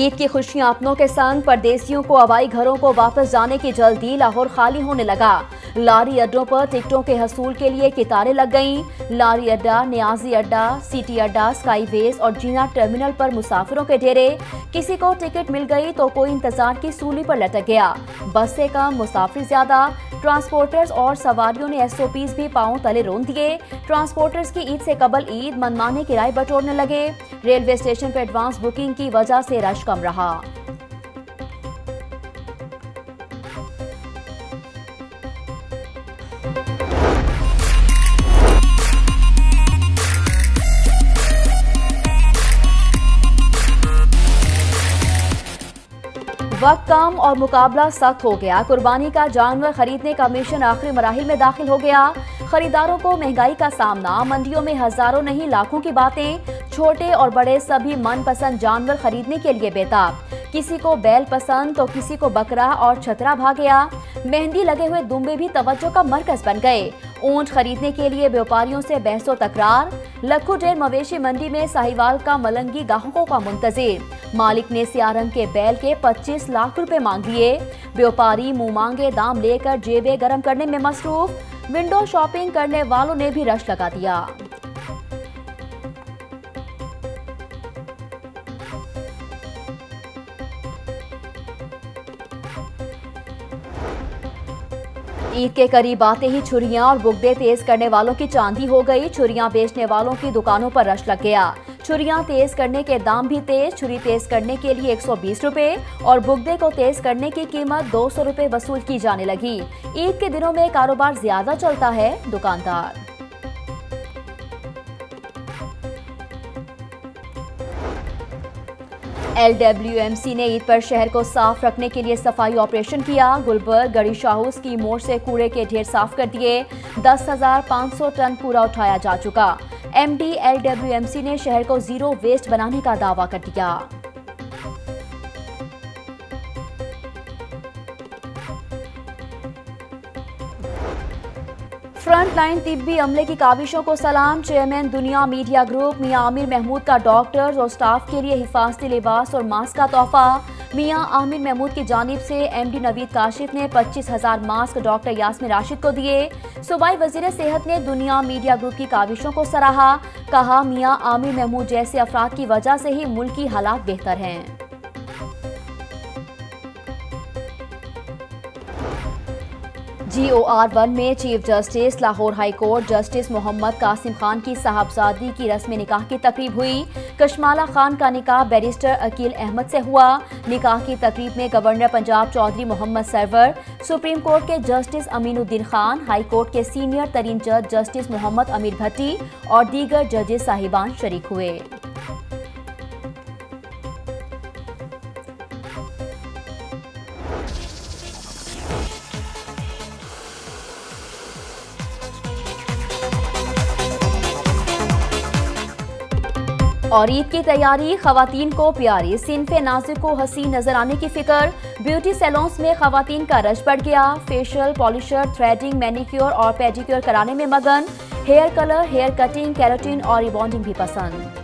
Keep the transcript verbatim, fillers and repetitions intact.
ईद की खुशियां अपनों के संग परदेसियों को हवाई घरों को वापस जाने की जल्दी लाहौर खाली होने लगा। लारी अड्डों पर टिकटों के हसूल के लिए कतारें लग गईं। लारी अड्डा, नियाजी अड्डा, सिटी अड्डा, स्काईवेज और जीना टर्मिनल पर मुसाफिरों के ढेरे। किसी को टिकट मिल गई तो कोई इंतजार की सूली पर लटक गया। बस से कम, मुसाफिर ज्यादा। ट्रांसपोर्टर्स और सवारियों ने एसओपीज भी पांव तले रोन दिए। ट्रांसपोर्टर्स की ईद से कबल ईद मनमाने किराए बटोरने लगे। रेलवे स्टेशन पर एडवांस बुकिंग की वजह से रश कम रहा। वक्त कम और मुकाबला सख्त हो गया। कुर्बानी का जानवर खरीदने का मिशन आखिरी मराहिल में दाखिल हो गया। खरीदारों को महंगाई का सामना, मंडियों में हजारों नहीं लाखों की बातें। छोटे और बड़े सभी मनपसंद जानवर खरीदने के लिए बेताब। किसी को बैल पसंद तो किसी को बकरा और छतरा भाग गया। मेहंदी लगे हुए दुम्बे भी तवज्जो का मरकज बन गए। ऊंट खरीदने के लिए व्यापारियों से बहसो तकरार। लखू ढेर मवेशी मंडी में साहिवाल का मलंगी गाहकों का मुंतजिर। मालिक ने सियारंग के बैल के पच्चीस लाख रुपए मांग लिए। व्यापारी मुंह मांगे दाम लेकर जेबें गरम करने में मसरूफ। विंडो शॉपिंग करने वालों ने भी रश लगा दिया। ईद के करीब आते ही छुरियां और बुगदे तेज करने वालों की चांदी हो गई। छुरियां बेचने वालों की दुकानों पर रश लग गया। छुरियां तेज करने के दाम भी तेज। छुरी तेज करने के लिए एक सौ बीस रुपए और बुगदे को तेज करने की कीमत दो सौ रुपए वसूल की जाने लगी। ईद के दिनों में कारोबार ज्यादा चलता है। दुकानदार एल डब्ल्यू एम सी ने ईद पर शहर को साफ रखने के लिए सफाई ऑपरेशन किया। गुलबर्ग, गड़ी शाहूस की मोड़ से कूड़े के ढेर साफ कर दिए। दस हजार पाँच सौ टन कूड़ा उठाया जा चुका। M D L W M C ने शहर को जीरो वेस्ट बनाने का दावा कर दिया। फ्रंट लाइन तिब्बी अमले की काविशों को सलाम। चेयरमैन दुनिया मीडिया ग्रुप मियां आमिर महमूद का डॉक्टर्स और स्टाफ के लिए हिफाजती लिबास और मास्क का तोहफा। मियां आमिर महमूद की जानिब से एम डी नवीद काशिफ ने पच्चीस हजार मास्क डॉक्टर यास्मीन राशिद को दिए। सूबाई वजीर सेहत ने दुनिया मीडिया ग्रुप की काविशों को सराहा। कहा, मियां आमिर महमूद जैसे अफराद की वजह से ही मुल्क की हालात बेहतर हैं। जी ओ आर वन में chief justice Lahore high court justice Muhammad Qasim Khan की साहबजादी की रस्म निकाह की तकरीब हुई। कशमाला खान का निकाह बैरिस्टर अकील अहमद से हुआ। निकाह की तकरीब में governor Punjab Chaudhry Muhammad Sarwar, supreme court के justice Aminuddin Khan, high court के सीनियर तरीन जज जस्टिस मोहम्मद अमीर भट्टी और दीगर जजेस साहिबान शरीक हुए। और ईद की तैयारी खवातीन को प्यारी। सिनफे नाज़िक को हसीन नजर आने की फिक्र। ब्यूटी सैलून्स में खवातीन का रश बढ़ गया। फेशियल, पॉलिशर, थ्रेडिंग, मैनिक्योर और पेडिक्योर कराने में मगन। Hair colour, hair cutting, keratin और रिबॉन्डिंग भी पसंद।